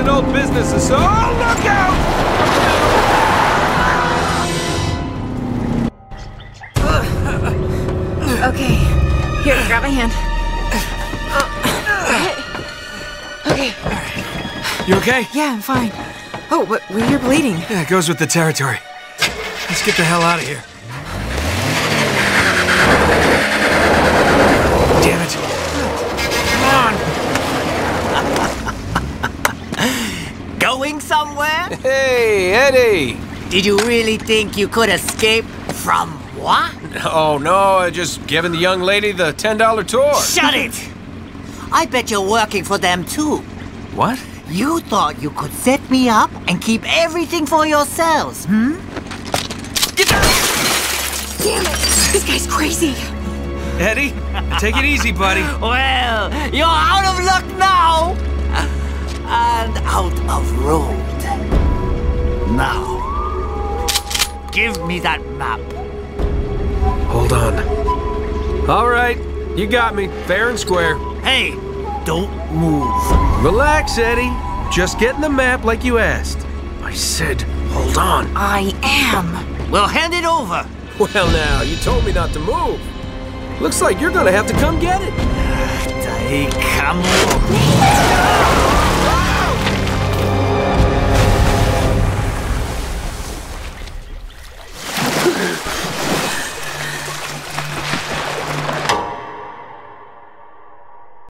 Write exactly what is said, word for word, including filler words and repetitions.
and old businesses, so look out! Okay, here, grab my hand. Okay. You okay? Yeah, I'm fine. Oh, but you're bleeding. Yeah, it goes with the territory. Let's get the hell out of here. Damn it. Come on. Going somewhere? Hey, Eddie. Did you really think you could escape from what? Oh, no, I just giving the young lady the ten dollar tour. Shut it! I bet you're working for them too. What? You thought you could set me up and keep everything for yourselves, hmm? Damn it! This guy's crazy. Eddie, take it easy, buddy. Well, you're out of luck now! And out of road. Now, give me that map. Hold on. All right, you got me, fair and square. Hey, don't move. Relax, Eddie. Just getting the map like you asked. I said, hold on. I am. Well, hand it over. Well, now, you told me not to move. Looks like you're gonna have to come get it. Take come.